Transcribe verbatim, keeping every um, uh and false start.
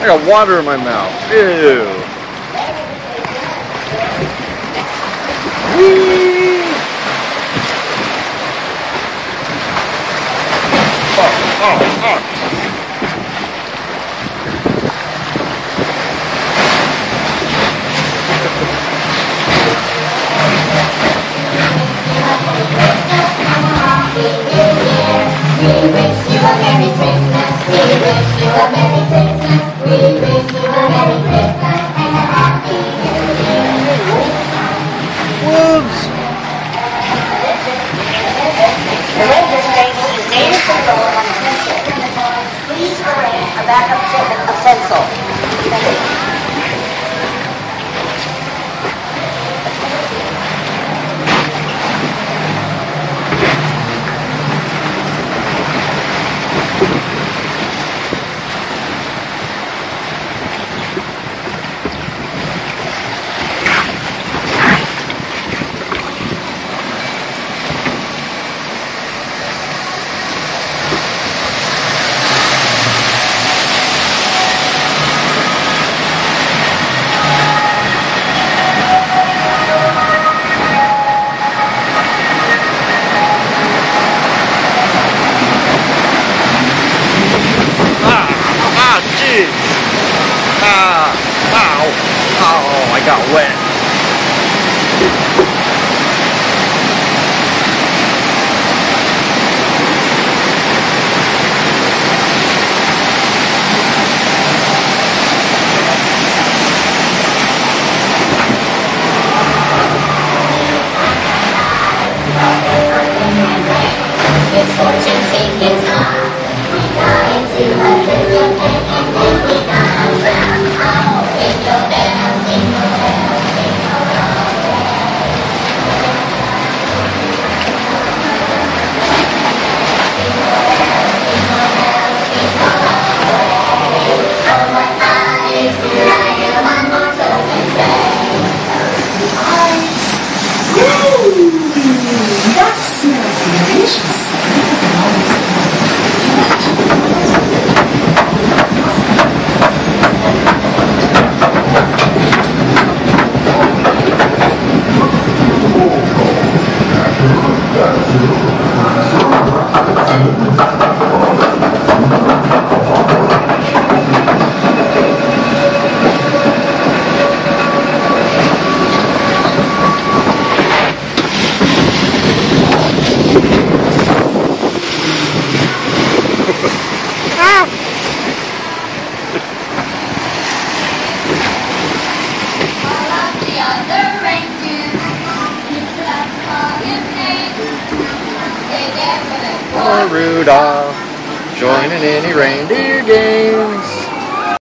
I got water in my mouth. Ew. Whee! Oh, oh, oh. We wish you a Merry Christmas. We wish you a Merry Christmas. We wish you a Merry Christmas and a Happy New Year. Wolves! The ranger station is native control on the pencil. Please arrange a backup shipment of pencil. Thank you. Ah! Ow! Oh, I got wet. It's fortune seeking star. We fly into a million and then we come around. Oh, jingle bells, jingle bells, jingle all the way. Jingle bells, jingle bells, jingle all the way. Oh, what fun it is to ride in a one-horse open sleigh. Those eyes. Ooh, that smells delicious. Rudolph, joining any reindeer game.